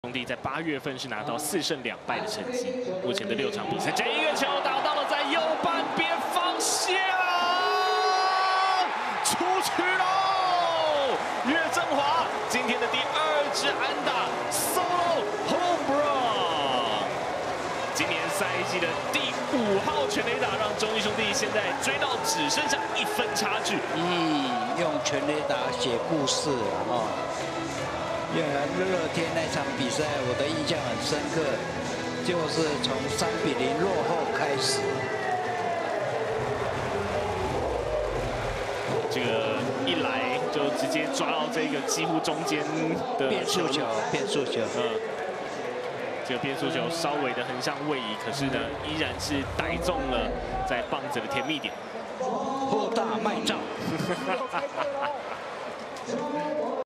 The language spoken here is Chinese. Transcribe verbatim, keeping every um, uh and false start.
兄弟在八月份是拿到四胜两败的成绩，目前的六场比赛，这一个球打到了在右半边方向，出去喽！岳振华今天的第二支安打 ，solo home run， 今年赛季的第五号全垒打，让中信兄弟现在追到只剩下一分差距。 嗯，用全垒打写故事啊！哦。 原来乐天那场比赛，我的印象很深刻，就是从三比零落后开始。 这个一来就直接抓到这个几乎中间的变速球，变速球。 嗯，这个变速球稍微的横向位移，可是呢，依然是逮中了在棒子的甜蜜点。 扩大卖照。